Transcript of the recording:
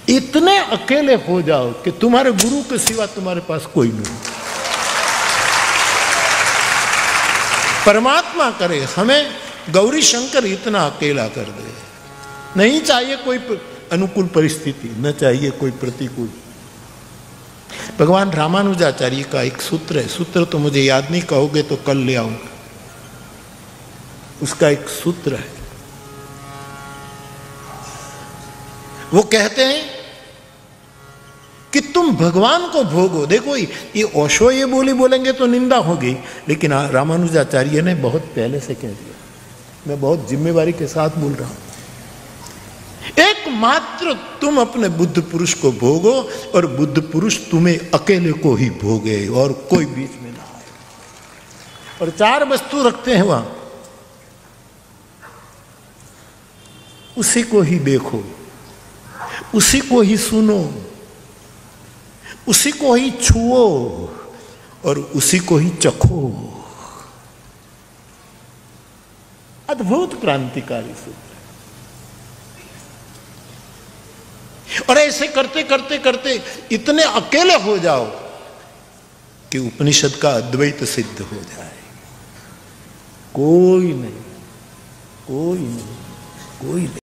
इतने अकेले हो जाओ कि तुम्हारे गुरु के सिवा तुम्हारे पास कोई नहीं। परमात्मा करे हमें गौरी शंकर इतना अकेला कर दे। नहीं चाहिए कोई अनुकूल परिस्थिति, न चाहिए कोई प्रतिकूल। भगवान रामानुजाचार्य का एक सूत्र है, सूत्र तो मुझे याद नहीं, कहोगे तो कल ले आऊंगा। उसका एक सूत्र है, वो कहते हैं कि तुम भगवान को भोगो। देखो ये ओशो ये बोलेंगे तो निंदा होगी, लेकिन रामानुजाचार्य ने बहुत पहले से कह दिया। मैं बहुत जिम्मेवारी के साथ बोल रहा हूं। एकमात्र तुम अपने बुद्ध पुरुष को भोगो और बुद्ध पुरुष तुम्हें अकेले को ही भोगे और कोई बीच में ना आए। और 4 वस्तु रखते हैं वहां, उसी को ही देखो, उसी को ही सुनो, उसी को ही छुओ और उसी को ही चखो। अद्भुत क्रांतिकारी सूत्र। और ऐसे करते करते करते इतने अकेले हो जाओ कि उपनिषद का अद्वैत सिद्ध हो जाए। कोई नहीं, कोई नहीं, कोई नहीं।